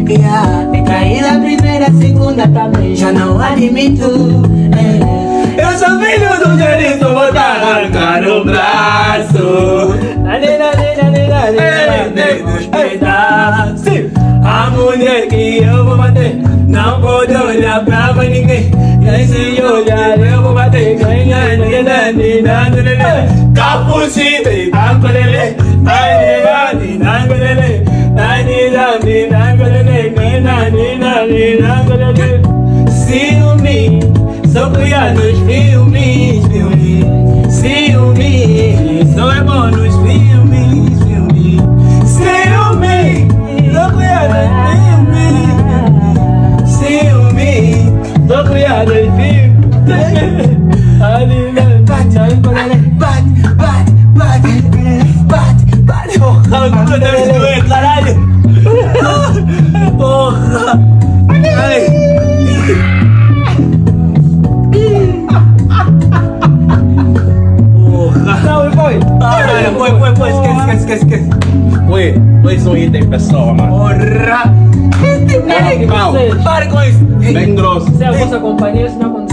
Te caí da primeira, segunda também, já não admito. Eu sou filho do direito, vou te arrancar o braço. Dos pedaços. A mulher que eu vou bater não pode olhar pra mais ninguém. E se olhar eu vou bater. Capucita e bancolele. Ciúme, sou criado nos filmes. Ciúme, sou é bom nos filmes. Ciúme, sou criado nos filmes. Ciúme, sou criado nos filmes. Bate. Porra, deve doer, caralho. Porra. Ai. Não, foi. Foi. Esquece. Foi um item pessoal, mano. Porra. Para com isso. Bem grosso. Se é a vossa companhia, se não acontece.